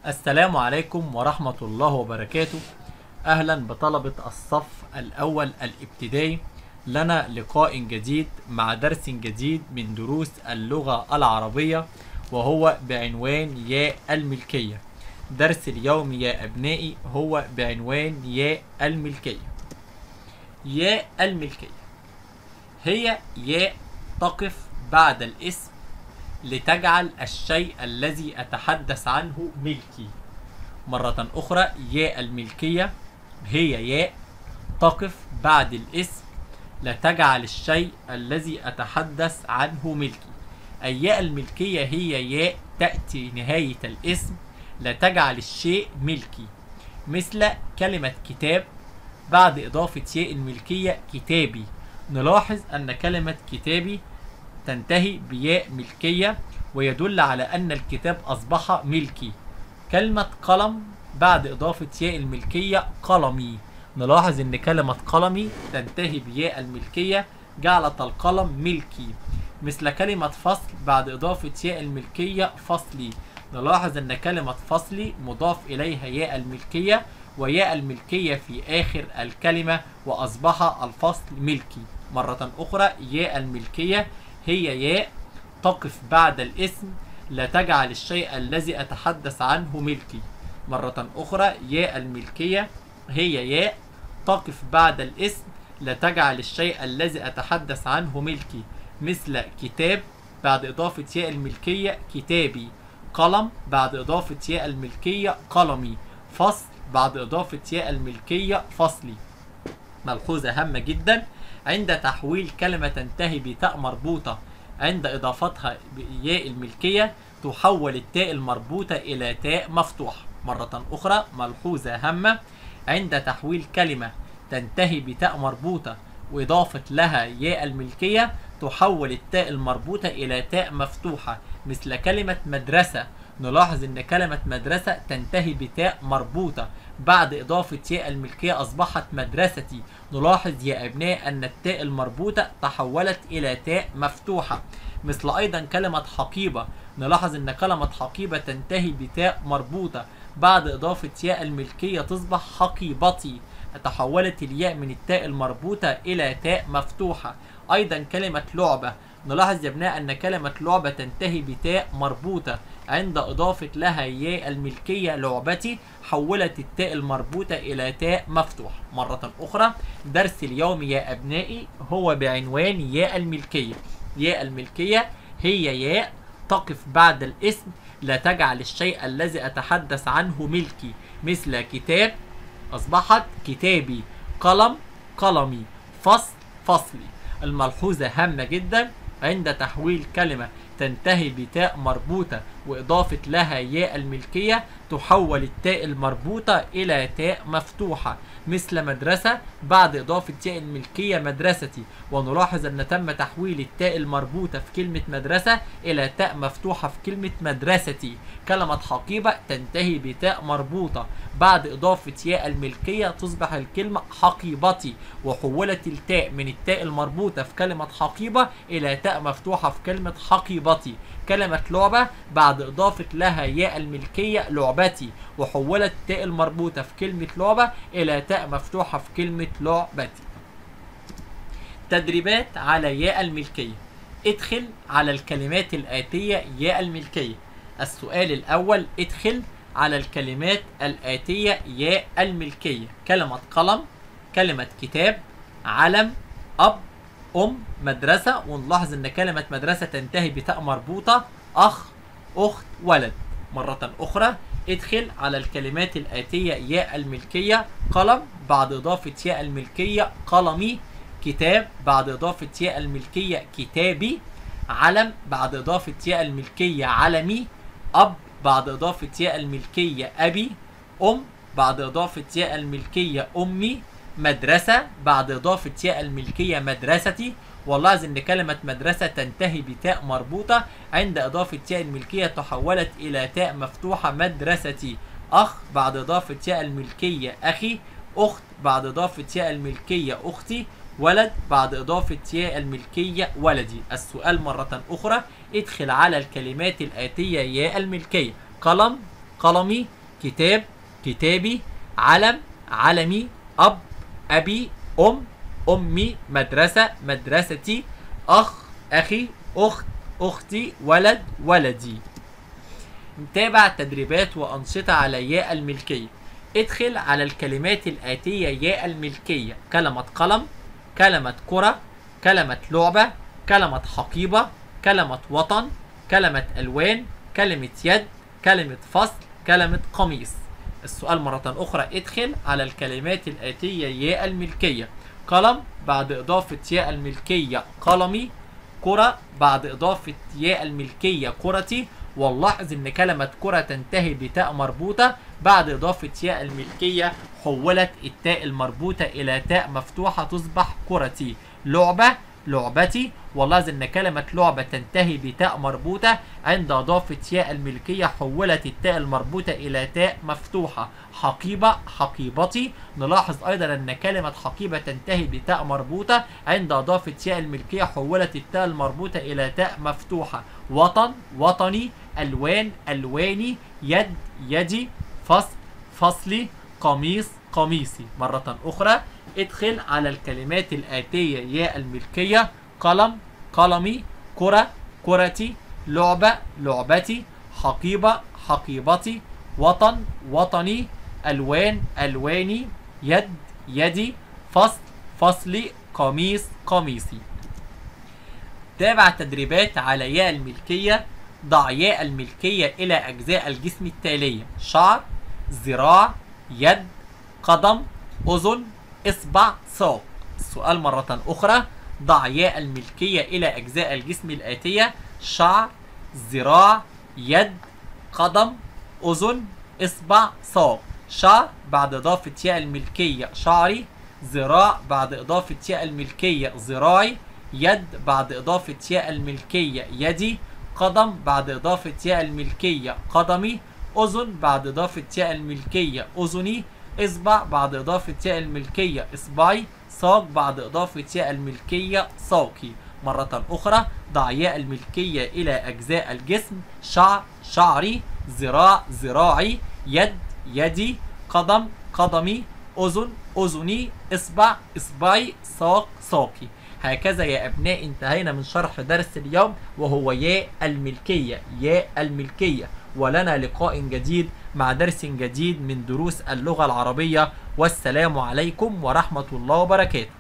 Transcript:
السلام عليكم ورحمة الله وبركاته. أهلا بطلبة الصف الأول الابتدائي. لنا لقاء جديد مع درس جديد من دروس اللغة العربية، وهو بعنوان ياء الملكية. درس اليوم يا أبنائي هو بعنوان ياء الملكية. ياء الملكية هي ياء تقف بعد الاسم لتجعل الشيء الذي أتحدث عنه ملكي. مرة أخرى، ياء الملكية هي ياء تقف بعد الاسم لتجعل الشيء الذي أتحدث عنه ملكي. الياء الملكية هي ياء تأتي نهاية الاسم لتجعل الشيء ملكي، مثل كلمة كتاب بعد إضافة ياء الملكية كتابي. نلاحظ أن كلمة كتابي تنتهي بياء ملكية ويدل على أن الكتاب أصبح ملكي. كلمة قلم بعد إضافة ياء الملكية قلمي. نلاحظ أن كلمة قلمي تنتهي بياء الملكية جعلت القلم ملكي، مثل كلمة فصل بعد إضافة ياء الملكية فصلي. نلاحظ أن كلمة فصلي مضاف إليها ياء الملكية وياء الملكية في آخر الكلمة وأصبح الفصل ملكي. مرة أخرى، ياء الملكية هي ياء تقف بعد الاسم لتجعل الشيء الذي أتحدث عنه ملكي. مرة أخرى، ياء الملكية هي ياء تقف بعد الاسم لتجعل الشيء الذي أتحدث عنه ملكي، مثل كتاب بعد إضافة ياء الملكية كتابي، قلم بعد إضافة ياء الملكية قلمي، فصل بعد إضافة ياء الملكية فصلي. ملحوظة هامة جدا: عند تحويل كلمة تنتهي بتاء مربوطة عند إضافتها بياء الملكية تحول التاء المربوطة إلى تاء مفتوحة. مرة أخرى، ملحوظة هامة: عند تحويل كلمة تنتهي بتاء مربوطة وإضافة لها ياء الملكية تحول التاء المربوطة إلى تاء مفتوحة، مثل كلمة مدرسة. نلاحظ أن كلمة مدرسة تنتهي بتاء مربوطة بعد إضافة ياء الملكية أصبحت مدرستي. نلاحظ يا أبناء أن التاء المربوطة تحولت إلى تاء مفتوحة، مثل أيضا كلمة حقيبة. نلاحظ أن كلمة حقيبة تنتهي بتاء مربوطة بعد إضافة ياء الملكية تصبح حقيبتي، تحولت الياء من التاء المربوطة إلى تاء مفتوحة. أيضا كلمة لعبة، نلاحظ يا أبناء أن كلمة لعبة تنتهي بتاء مربوطة عند إضافة لها ياء الملكية لعبتي حولت التاء المربوطة إلى تاء مفتوح. مرة أخرى، درس اليوم يا أبنائي هو بعنوان ياء الملكية. ياء الملكية هي ياء تقف بعد الاسم لتجعل الشيء الذي أتحدث عنه ملكي، مثل كتاب أصبحت كتابي، قلم قلمي، فصل فصلي. الملحوظة هامة جدا: عند تحويل كلمة تنتهي بتاء مربوطة وإضافة لها ياء الملكية تحول التاء المربوطة إلى تاء مفتوحة، مثل مدرسة بعد إضافة ياء الملكية مدرستي. ونلاحظ أن تم تحويل التاء المربوطة في كلمة مدرسة إلى تاء مفتوحة في كلمة مدرستي. كلمة حقيبة تنتهي بتاء مربوطة بعد إضافة ياء الملكية تصبح الكلمة حقيبتي، وحولت التاء من التاء المربوطة في كلمة حقيبة إلى تاء مفتوحة في كلمة حقيبتي. كلمة لعبة بعد إضافة لها ياء الملكية لعبتي، وحولت التاء المربوطة في كلمة لعبة إلى تاء مفتوحة في كلمة لعبتي. تدريبات على ياء الملكية. ادخل على الكلمات الآتية ياء الملكية. السؤال الأول: ادخل على الكلمات الآتية ياء الملكية. كلمة قلم، كلمة كتاب، علم، أب، أم، مدرسة. ونلاحظ أن كلمة مدرسة تنتهي بتاء مربوطة، أخ، أخت، ولد. مرة أخرى، ادخل على الكلمات الآتية ياء الملكية. قلم بعد إضافة ياء الملكية قلمي، كتاب بعد إضافة ياء الملكية كتابي، علم بعد إضافة ياء الملكية علمي، أب بعد إضافة ياء الملكية أبي، أم بعد إضافة ياء الملكية أمي، مدرسة بعد إضافة ياء الملكية مدرستي. ولاحظ أن كلمة مدرسة تنتهي بتاء مربوطة عند إضافة ياء الملكية تحولت إلى تاء مفتوحة مدرستي. أخ بعد إضافة ياء الملكية أخي، أخت بعد إضافة ياء الملكية أختي، ولد بعد إضافة ياء الملكية ولدي. السؤال مرة أخرى: ادخل على الكلمات الآتية ياء الملكية. قلم قلمي، كتاب، كتابي، علم، علمي، أب، أبي، أم، أمي، مدرسة، مدرستي، أخ، أخي، أخت، أختي، ولد، ولدي. نتابع تدريبات وأنشطة على ياء الملكية. ادخل على الكلمات الآتية ياء الملكية: كلمة قلم، كلمة كرة، كلمة لعبة، كلمة حقيبة، كلمة وطن، كلمة ألوان، كلمة يد، كلمة فصل، كلمة قميص. السؤال مرة أخرى: ادخل على الكلمات الآتية ياء الملكية: قلم بعد إضافة ياء الملكية قلمي، كرة بعد إضافة ياء الملكية كرتي. ونلاحظ إن كلمة كرة تنتهي بتاء مربوطة، بعد إضافة ياء الملكية حولت التاء المربوطة إلى تاء مفتوحة تصبح كرتي. لعبة، لعبتي. ولاحظ إن كلمة لعبة تنتهي بتاء مربوطة، عند إضافة ياء الملكية حولت التاء المربوطة إلى تاء مفتوحة. حقيبة، حقيبتي. نلاحظ أيضا أن كلمة حقيبة تنتهي بتاء مربوطة، عند إضافة ياء الملكية حولت التاء المربوطة إلى تاء مفتوحة. وطن، وطني. ألوان، ألواني. يد، يدي. فصل، فصلي. قميص، قميصي. مرة أخرى: ادخل على الكلمات الآتية ياء الملكية: قلم، قلمي، كرة، كرتي، لعبة، لعبتي، حقيبة، حقيبتي، وطن، وطني، ألوان، ألواني، يد، يدي، فصل، فصلي، قميص، قميصي. تابع تدريبات على ياء الملكية. ضع ياء الملكية إلى أجزاء الجسم التالية: شعر، ذراع، يد، قدم، أذن، إصبع، ساق. السؤال مرة أخرى: ضع ياء الملكية إلى أجزاء الجسم الآتية: شعر، ذراع، يد، قدم، أذن، إصبع، ساق. شعر بعد إضافة ياء الملكية شعري، ذراع بعد إضافة ياء الملكية ذراعي، يد بعد إضافة ياء الملكية يدي، قدم بعد إضافة ياء الملكية قدمي، أذن بعد إضافة ياء الملكية أذني، إصبع بعد إضافة ياء الملكية إصبعي، ساق بعد إضافة ياء الملكية ساقي. مرة أخرى: ضع ياء الملكية إلى أجزاء الجسم: شعر، شعري، ذراع، ذراعي، يد، يدي، قدم، قدمي، أذن، أذني، إصبع، إصبعي، ساق، ساقي. هكذا يا أبناء انتهينا من شرح درس اليوم وهو ياء الملكية. ياء الملكية. ولنا لقاء جديد مع درس جديد من دروس اللغة العربية، والسلام عليكم ورحمة الله وبركاته.